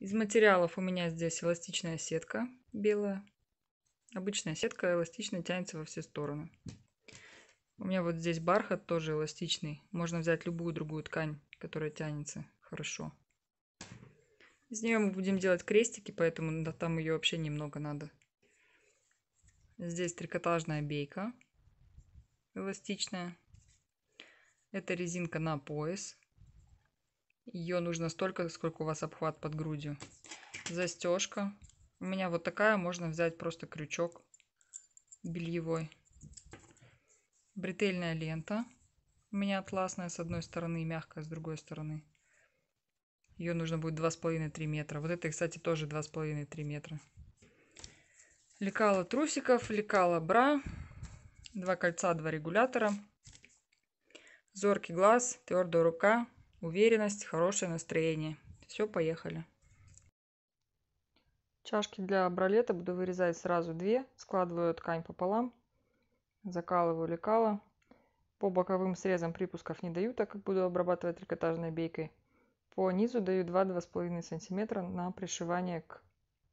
Из материалов у меня здесь эластичная сетка белая. Обычная сетка эластичная, тянется во все стороны. У меня вот здесь бархат тоже эластичный. Можно взять любую другую ткань, которая тянется хорошо. Из нее мы будем делать крестики, поэтому там ее вообще немного надо. Здесь трикотажная бейка эластичная. Это резинка на пояс. Ее нужно столько, сколько у вас обхват под грудью. Застежка. У меня вот такая, можно взять просто крючок бельевой. Бретельная лента. У меня атласная с одной стороны и мягкая с другой стороны. Ее нужно будет 2,5-3 метра. Вот это, кстати, тоже 2,5-3 метра. Лекало трусиков, лекало бра. 2 кольца, 2 регулятора. Зоркий глаз, твердая рука, уверенность, хорошее настроение. Все, поехали. Чашки для бралета буду вырезать сразу 2. Складываю ткань пополам. Закалываю лекало. По боковым срезам припусков не даю, так как буду обрабатывать трикотажной бейкой. По низу даю 2-2,5 см на пришивание к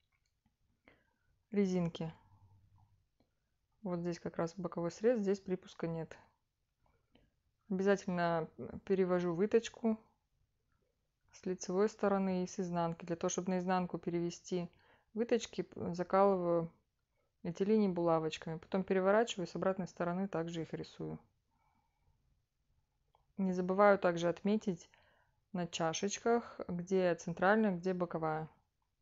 резинке. Вот здесь как раз боковой срез, здесь припуска нет. Обязательно перевожу выточку с лицевой стороны и с изнанки. Для того, чтобы наизнанку перевести выточки, закалываю эти линии булавочками. Потом переворачиваю, с обратной стороны также их рисую. Не забываю также отметить на чашечках, где центральная, где боковая.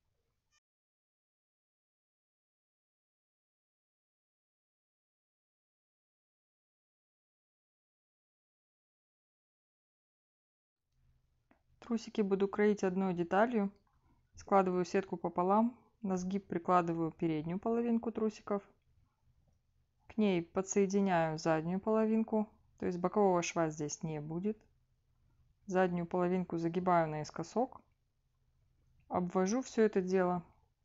Трусики буду кроить одной деталью. Складываю сетку пополам. На сгиб прикладываю переднюю половинку трусиков. К ней подсоединяю заднюю половинку. То есть бокового шва здесь не будет. Заднюю половинку загибаю наискосок. Обвожу все это дело.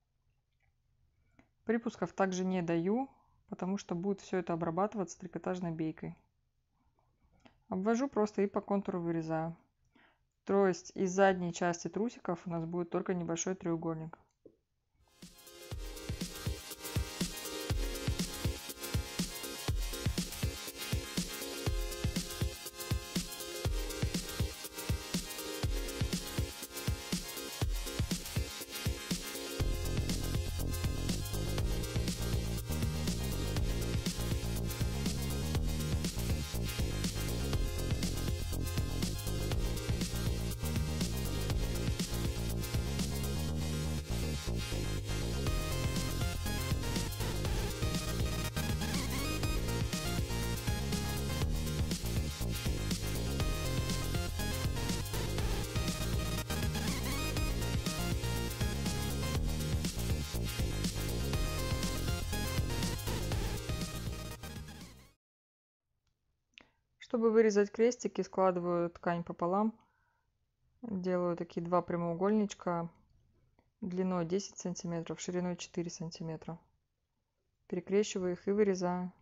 Припусков также не даю, потому что будет все это обрабатываться трикотажной бейкой. Обвожу просто и по контуру вырезаю. То есть из задней части трусиков у нас будет только небольшой треугольник. Чтобы вырезать крестики, складываю ткань пополам. Делаю такие 2 прямоугольничка длиной 10 см, шириной 4 см. Перекрещиваю их и вырезаю.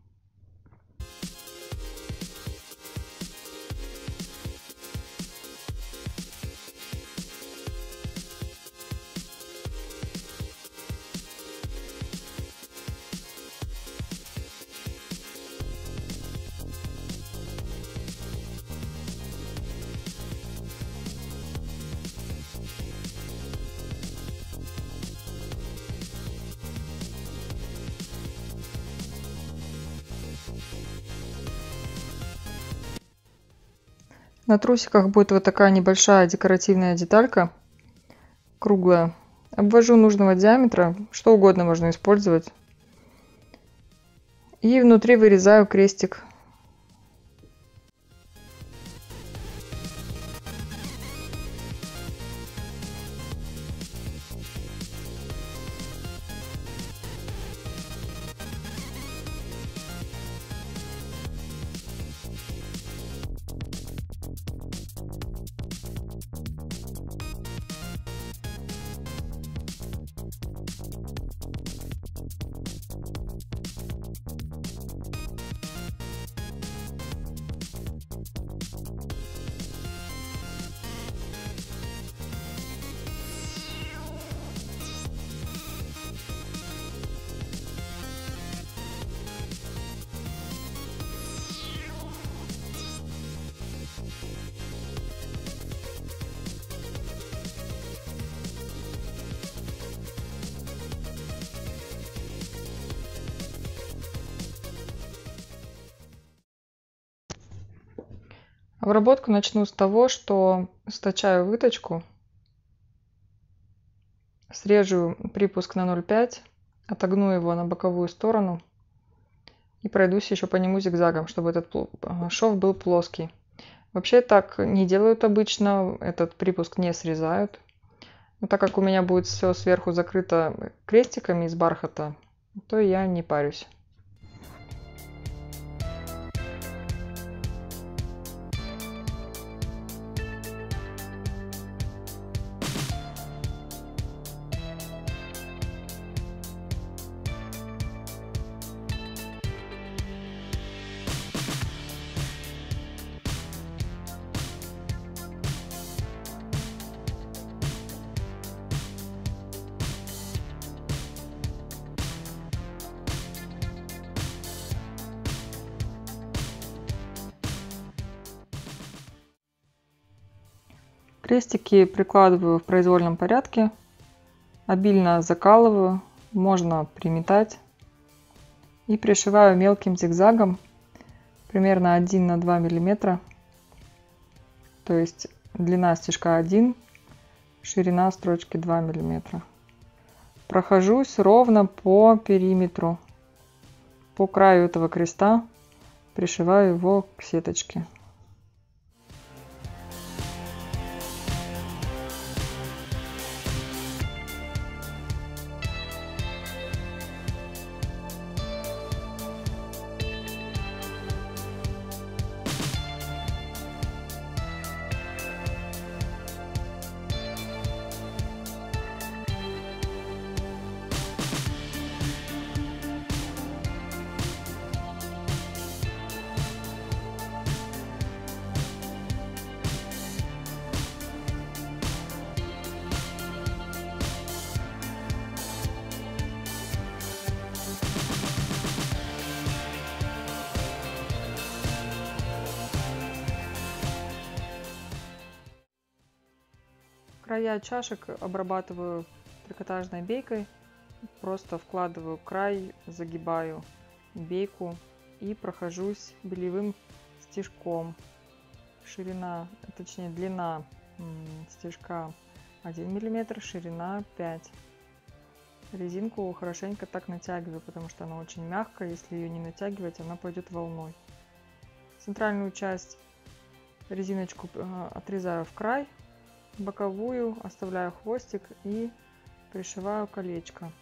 На трусиках будет вот такая небольшая декоративная деталька, круглая. Обвожу нужного диаметра, что угодно можно использовать. И внутри вырезаю крестик. Обработку начну с того, что стачаю выточку, срежу припуск на 0,5, отогну его на боковую сторону и пройдусь еще по нему зигзагом, чтобы этот шов был плоский. Вообще так не делают обычно, этот припуск не срезают. Но так как у меня будет все сверху закрыто крестиками из бархата, то я не парюсь. Крестики прикладываю в произвольном порядке, обильно закалываю, можно приметать и пришиваю мелким зигзагом примерно 1 на 2 миллиметра, то есть длина стежка 1, ширина строчки 2 миллиметра. Прохожусь ровно по периметру, по краю этого креста, пришиваю его к сеточке. Края чашек обрабатываю трикотажной бейкой. Просто вкладываю край, загибаю бейку и прохожусь белевым стежком. Ширина, точнее длина стежка 1 мм, ширина 5. Резинку хорошенько так натягиваю, потому что она очень мягкая. Если ее не натягивать, она пойдет волной. Центральную часть резиночку отрезаю в край, боковую оставляю хвостик и пришиваю колечко.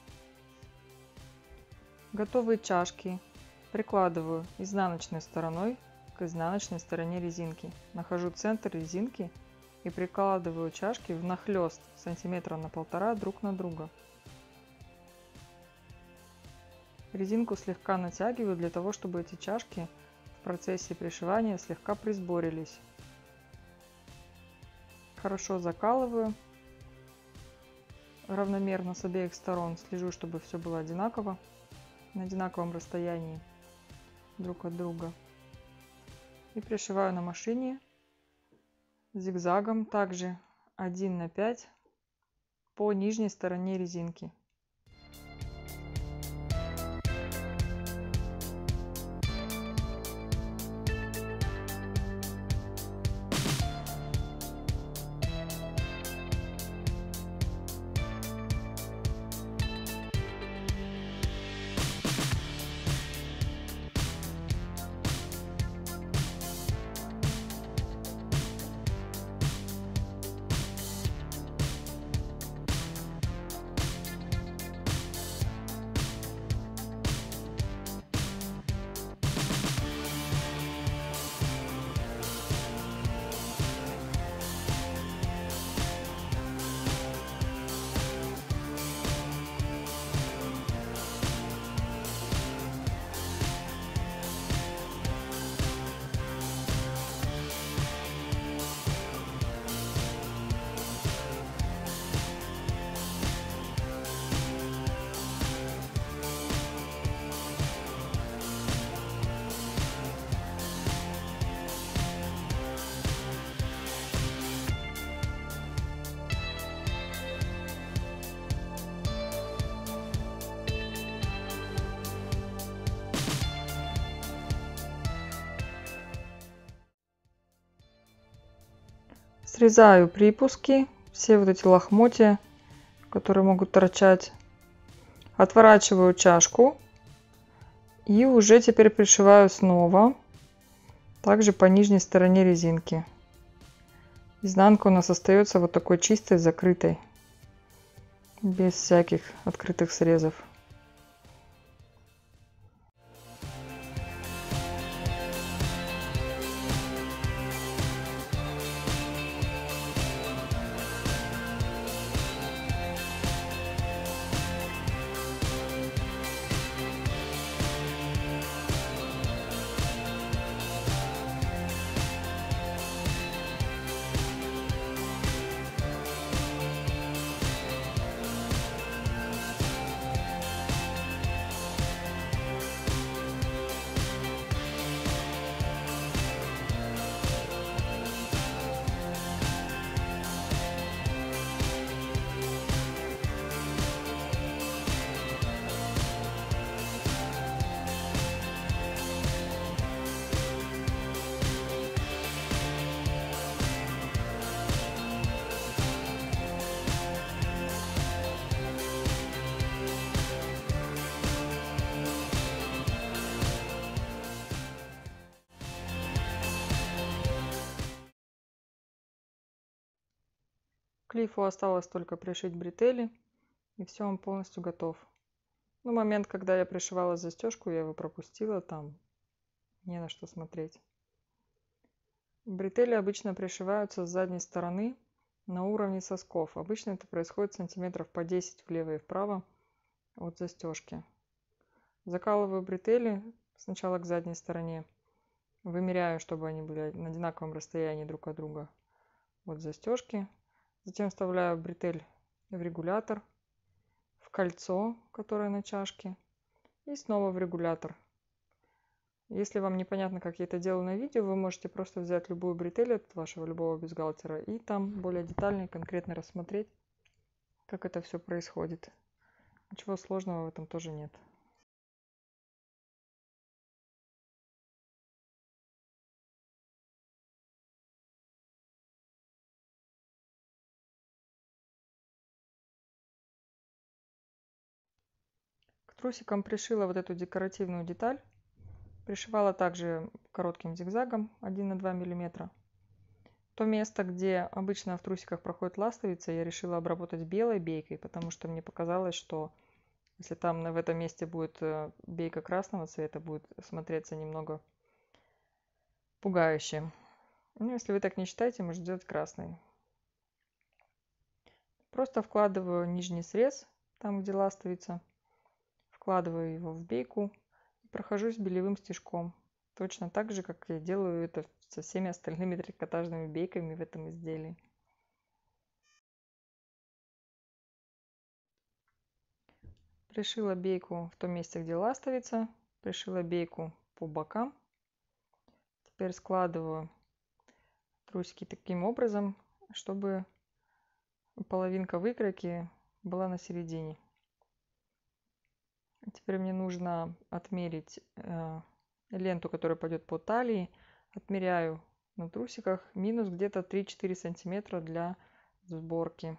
Готовые чашки прикладываю изнаночной стороной к изнаночной стороне резинки. Нахожу центр резинки и прикладываю чашки внахлёст сантиметра на 1,5 друг на друга. Резинку слегка натягиваю для того, чтобы эти чашки в процессе пришивания слегка присборились. Хорошо закалываю равномерно с обеих сторон, слежу, чтобы все было одинаково, на одинаковом расстоянии друг от друга. И пришиваю на машине зигзагом, также 1 на 5 по нижней стороне резинки. Срезаю припуски, все вот эти лохмотья, которые могут торчать. Отворачиваю чашку и уже теперь пришиваю снова, также по нижней стороне резинки. Изнанка у нас остается вот такой чистой, закрытой, без всяких открытых срезов. К лифу осталось только пришить бретели, и все, он полностью готов. Ну, момент, когда я пришивала застежку, я его пропустила, там не на что смотреть. Бретели обычно пришиваются с задней стороны на уровне сосков. Обычно это происходит сантиметров по 10 влево и вправо от застежки. Закалываю бретели сначала к задней стороне. Вымеряю, чтобы они были на одинаковом расстоянии друг от друга от застежки. Затем вставляю бретель в регулятор, в кольцо, которое на чашке, и снова в регулятор. Если вам непонятно, как я это делаю на видео, вы можете просто взять любую бретель от вашего любого бюстгальтера и там более детально и конкретно рассмотреть, как это все происходит. Ничего сложного в этом тоже нет. К трусикам пришила вот эту декоративную деталь. Пришивала также коротким зигзагом 1 на 2 мм. То место, где обычно в трусиках проходит ластовица, я решила обработать белой бейкой, потому что мне показалось, что если там в этом месте будет бейка красного цвета, будет смотреться немного пугающе. Ну, если вы так не считаете, можно сделать красный. Просто вкладываю нижний срез, там где ластовица, вкладываю его в бейку и прохожусь белевым стежком. Точно так же, как я делаю это со всеми остальными трикотажными бейками в этом изделии. Пришила бейку в том месте, где ластовица, пришила бейку по бокам. Теперь складываю трусики таким образом, чтобы половинка выкройки была на середине. Теперь мне нужно отмерить ленту, которая пойдет по талии. Отмеряю на трусиках минус где-то 3-4 сантиметра для сборки.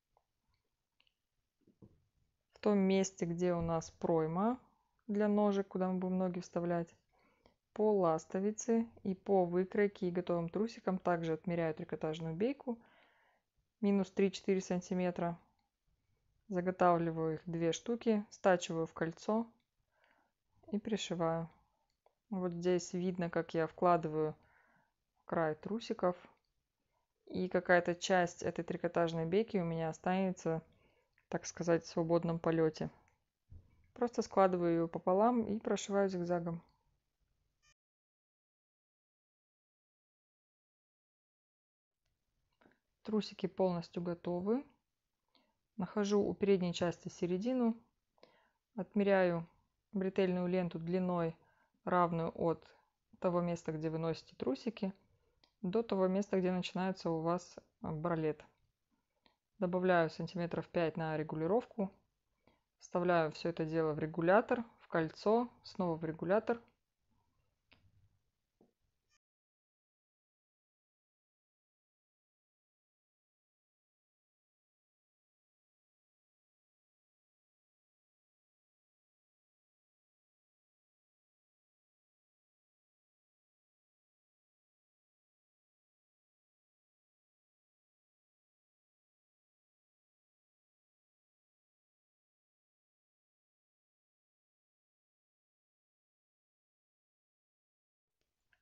В том месте, где у нас пройма для ножек, куда мы будем ноги вставлять, по ластовице и по выкройке и готовым трусикам также отмеряю трикотажную бейку минус 3-4 сантиметра. Заготавливаю их 2 штуки, стачиваю в кольцо и пришиваю. Вот здесь видно, как я вкладываю край трусиков, и какая-то часть этой трикотажной бейки у меня останется, так сказать, в свободном полете. Просто складываю ее пополам и прошиваю зигзагом. Трусики полностью готовы. Нахожу у передней части середину, отмеряю бретельную ленту длиной, равную от того места, где вы носите трусики, до того места, где начинается у вас бралет. Добавляю сантиметров 5 на регулировку. Вставляю все это дело в регулятор, в кольцо, снова в регулятор.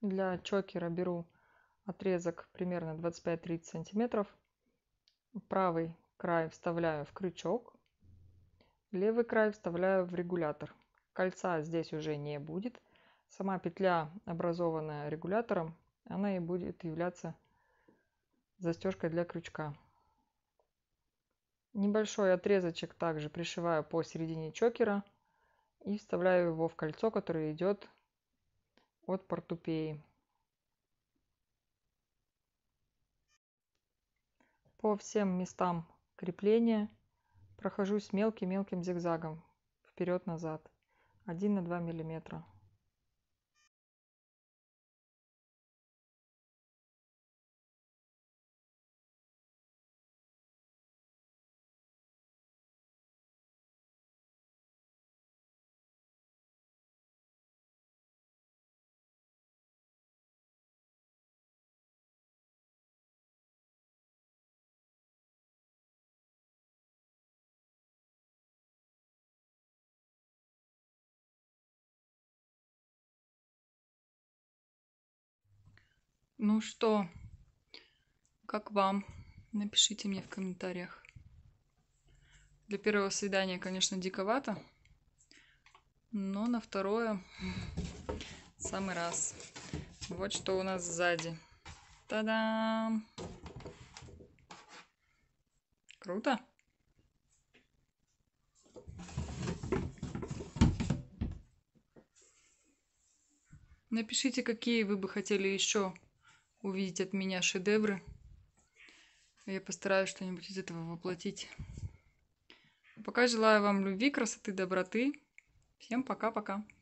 Для чокера беру отрезок примерно 25-30 сантиметров. Правый край вставляю в крючок, левый край вставляю в регулятор. Кольца здесь уже не будет. Сама петля, образованная регулятором, она и будет являться застежкой для крючка. Небольшой отрезочек также пришиваю посередине чокера и вставляю его в кольцо, которое идет от портупеи. По всем местам крепления прохожусь мелким-мелким зигзагом вперед-назад 1 на 2 миллиметра. Ну что, как вам? Напишите мне в комментариях. Для первого свидания, конечно, диковато, но на второе самый раз. Вот что у нас сзади. Та-дам! Круто? Напишите, какие вы бы хотели еще увидеть от меня шедевры. Я постараюсь что-нибудь из этого воплотить. Пока желаю вам любви, красоты, доброты. Всем пока-пока.